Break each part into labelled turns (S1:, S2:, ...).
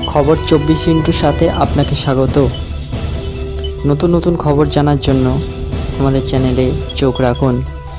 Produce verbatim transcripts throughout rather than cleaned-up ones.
S1: খবর চব্বিশ ইন্টুর সাথে আপনাকে স্বাগত। নতুন নতুন খবর জানার জন্য আমাদের চ্যানেলে চোখ রাখুন।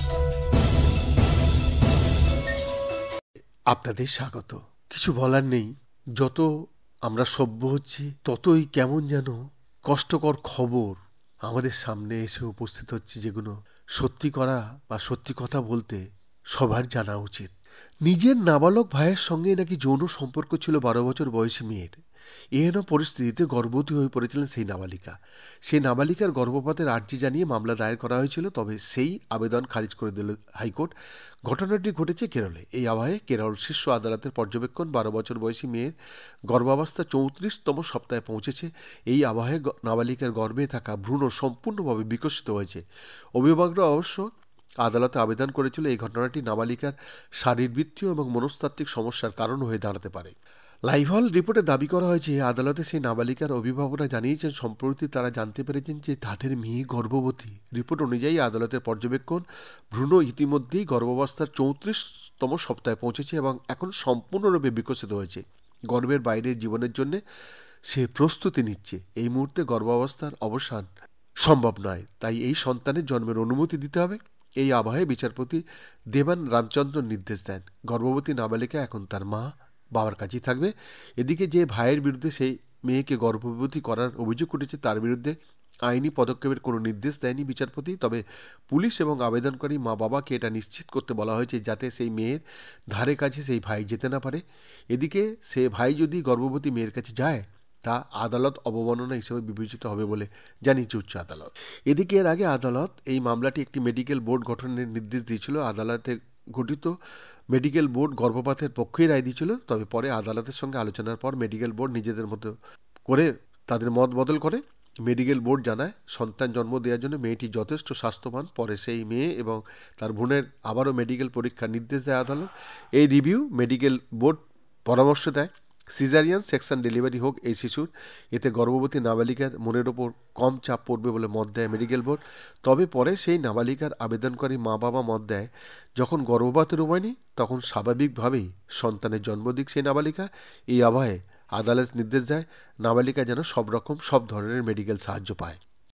S2: আপনাদের স্বাগত। কিছু বলার নেই, যত আমরা সভ্য হচ্ছি ততই কেমন যেন কষ্টকর খবর আমাদের সামনে এসে উপস্থিত হচ্ছে, যেগুলো সত্যি করা বা সত্যি কথা বলতে সবার জানা উচিত। নিজের নাবালক ভাইয়ের সঙ্গে নাকি যৌন সম্পর্ক ছিল বারো বছর বয়সী মেয়ের। এহেন পরিস্থিতিতে গর্ভবতী হয়ে পড়েছিলেন সেই নাবালিকা। সেই নাবালিকার গর্ভপাতের আর্জি জানিয়ে মামলা দায়ের করা হয়েছিল, তবে সেই আবেদন খারিজ করে দিল হাইকোর্ট। ঘটনাটি ঘটেছে কেরলে। এই আবহে কেরল শীর্ষ আদালতের পর্যবেক্ষণ বারো বছর বয়সী মেয়ের গর্ভাবস্থা চৌত্রিশতম সপ্তাহে পৌঁছেছে। এই আবহে নাবালিকার গর্ভে থাকা ভ্রূণ সম্পূর্ণভাবে বিকশিত হয়েছে। অভিভাবকরা অবশ্য আদালতে আবেদন করেছিল এই ঘটনাটি নাবালিকার শারীরবৃত্তীয় এবং মনস্তাত্ত্বিক সমস্যার কারণ হয়ে দাঁড়াতে পারে। লাইভহল রিপোর্টে দাবি করা হয়েছে, আদালতে সেই নাবালিকার অভিভাবকরা জানিয়েছেন সম্প্রতি তারা জানতে পেরেছেন যে তাদের মেয়ে গর্ভবতী। রিপোর্ট অনুযায়ী আদালতের পর্যবেক্ষণ, ভ্রূণ ইতিমধ্যেই গর্ভাবস্থার চৌত্রিশতম সপ্তাহে পৌঁছেছে এবং এখন সম্পূর্ণরূপে বিকশিত হয়েছে। গর্ভের বাইরের জীবনের জন্য সে প্রস্তুতি নিচ্ছে। এই মুহূর্তে গর্ভাবস্থার অবসান সম্ভব নয়, তাই এই সন্তানের জন্মের অনুমতি দিতে হবে। এই আবহে বিচারপতি দেবান রামচন্দ্র নির্দেশ দেন, গর্ভবতী নাবালিকা এখন তার মা বাবার কাছেই থাকবে। এদিকে যে ভাইয়ের বিরুদ্ধে সেই মেয়েকে গর্ভবতী করার অভিযোগ উঠেছে তার বিরুদ্ধে আইনি পদক্ষেপের কোনো নির্দেশ দেয়নি বিচারপতি। তবে পুলিশ এবং আবেদনকারী মা বাবাকে এটা নিশ্চিত করতে বলা হয়েছে যাতে সেই মেয়ের ধারে কাছে সেই ভাই যেতে না পারে। এদিকে সে ভাই যদি গর্ভবতী মেয়ের কাছে যায় তা আদালত অবমাননা হিসেবে বিবেচিত হবে বলে জানিয়েছে উচ্চ আদালত। এদিকে এর আগে আদালত এই মামলাটি একটি মেডিকেল বোর্ড গঠনের নির্দেশ দিয়েছিল। আদালতে গঠিত মেডিকেল বোর্ড গর্ভপাতের পক্ষেই রায় দিয়েছিল, তবে পরে আদালতের সঙ্গে আলোচনার পর মেডিকেল বোর্ড নিজেদের মতো করে তাদের মত বদল করে। মেডিকেল বোর্ড জানায় সন্তান জন্ম দেওয়ার জন্য মেয়েটি যথেষ্ট স্বাস্থ্যবান। পরে সেই মেয়ে এবং তার বোনের আবারও মেডিকেল পরীক্ষার নির্দেশ দেয় আদালত। এই রিভিউ মেডিকেল বোর্ড পরামর্শ দেয় সিজারিয়ান সেকশন ডেলিভারি হোক এই শিশুর, এতে গর্ভবতী নাবালিকার মনের ওপর কম চাপ পড়বে বলে মত দেয় মেডিকেল বোর্ড। তবে পরে সেই নাবালিকার আবেদনকারী মা বাবা মত দেয় যখন গর্ভপাতের উপায় নেই তখন স্বাভাবিকভাবেই সন্তানের জন্ম দিক সেই নাবালিকা। এই আবহে আদালত নির্দেশ দেয় নাবালিকা যেন সব রকম সব ধরনের মেডিকেল সাহায্য পায়।